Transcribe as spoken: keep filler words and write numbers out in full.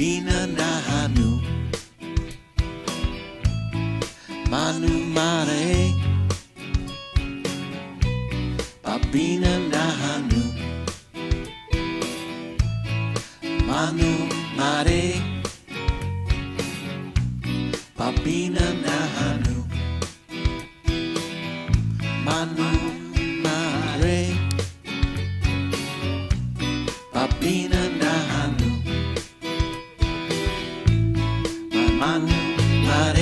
Babina nahanu, manu mare. Babina nahanu, manu mare. Babina nahanu, manu mare. Babina nahanu, manu mare.